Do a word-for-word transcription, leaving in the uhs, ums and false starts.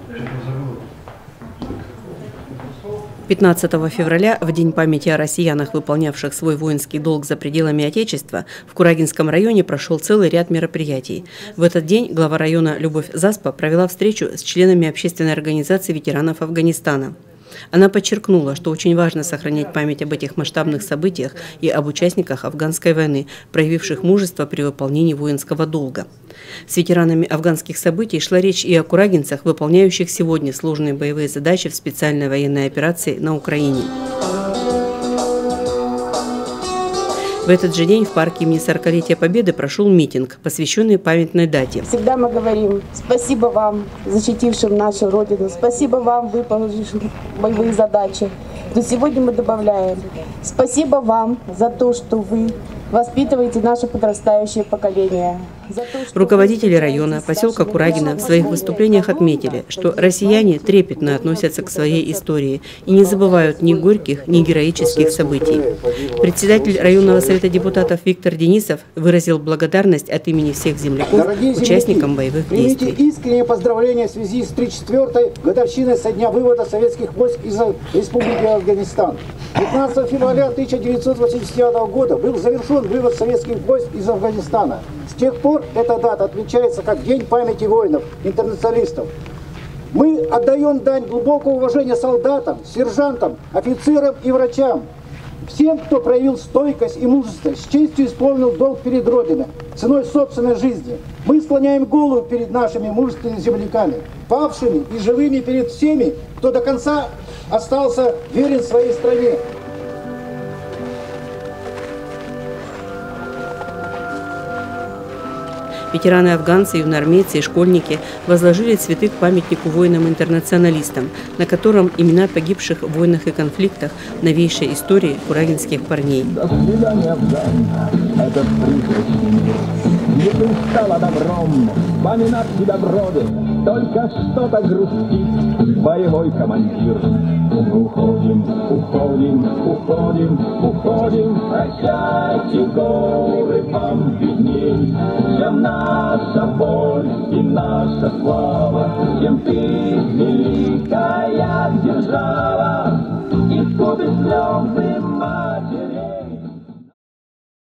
пятнадцатого февраля, в День памяти о россиянах, выполнявших свой воинский долг за пределами Отечества, в Курагинском районе прошел целый ряд мероприятий. В этот день глава района Любовь Заспа провела встречу с членами общественной организации ветеранов Афганистана. Она подчеркнула, что очень важно сохранять память об этих масштабных событиях и об участниках афганской войны, проявивших мужество при выполнении воинского долга. С ветеранами афганских событий шла речь и о курагинцах, выполняющих сегодня сложные боевые задачи в специальной военной операции на Украине. В этот же день в парке имени сорокалетия Победы прошел митинг, посвященный памятной дате. Всегда мы говорим спасибо вам, защитившим нашу Родину, спасибо вам, выполнившим боевые задачи. Но сегодня мы добавляем спасибо вам за то, что вы воспитываете наше подрастающее поколение. Руководители района поселка Курагино в своих выступлениях отметили, что россияне трепетно относятся к своей истории и не забывают ни горьких, ни героических событий. Председатель районного совета депутатов Виктор Денисов выразил благодарность от имени всех земляков участникам боевых действий. Примите искреннее поздравление в связи с тридцать четвёртой годовщиной со дня вывода советских войск из Республики Афганистан. пятнадцатого февраля тысяча девятьсот восемьдесят девятого года был завершен вывод советских войск из Афганистана. С тех пор эта дата отмечается как День памяти воинов, интернационалистов. Мы отдаем дань глубокого уважения солдатам, сержантам, офицерам и врачам. Всем, кто проявил стойкость и мужество, с честью исполнил долг перед Родиной, ценой собственной жизни. Мы склоняем голову перед нашими мужественными земляками, павшими и живыми перед всеми, кто до конца остался верен своей стране. Ветераны-афганцы, юноармейцы и школьники возложили цветы к памятнику воинам-интернационалистам, на котором имена погибших в войнах и конфликтах новейшей истории курагинских парней. До свидания, Афган. Это где ты стала добром, вспоминать тебя вроде, только что-то грустит боевой командир. Мы уходим, уходим, уходим, уходим, прощайте горы вам видней, всем наша боль и наша слава, всем ты